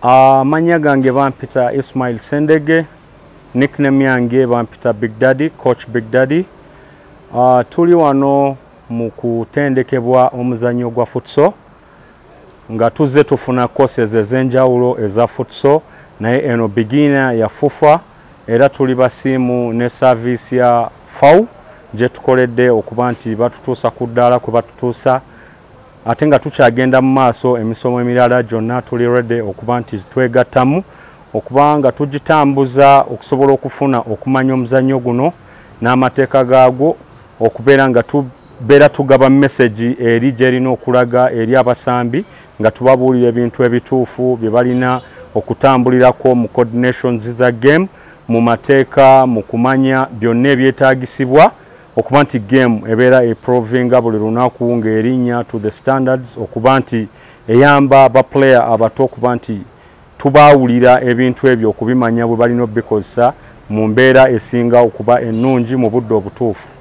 Amanya gange bampita Ismail Ssendege, nickname yange bampita Big Daddy, Coach Big Daddy. Tuli wano mu kutendekebwa omuzannyo gwa futsal nga tuzze tufuna courses ez'enjawulo eza futsal, naye eno beginner ya FUFA era tuli basiimu ne service ya FAU gye tukoledde okuba nti batutuusa ku ddaala kwe batutuusa, ate nga tukyagenda mu maaso emisomo emirala gyonna tuli ready okuba nti twegattamu okuba nga tugitambuza okusobola okufuna okumanya omuzannyo guno n'amateeka gaagwo, okubeera nga tubeera tugaba message eri gyerina okulaga eri abasambi nga tubabuulira ebintu ebituufu bye balina okutambulirako mu coordinations za game, mu mateeka, mu kumanya byonna ebyetaagisibwa okuba nti game ebeera improvinga buli lunaku ng'erinnya to the standards, okuba nti eyamba ba player abato okuba nti tubaawulira ebintu ebyo okubimanya bwe balina obikozesa mu mbeera esinga okuba ennungi mu budde obutuufu.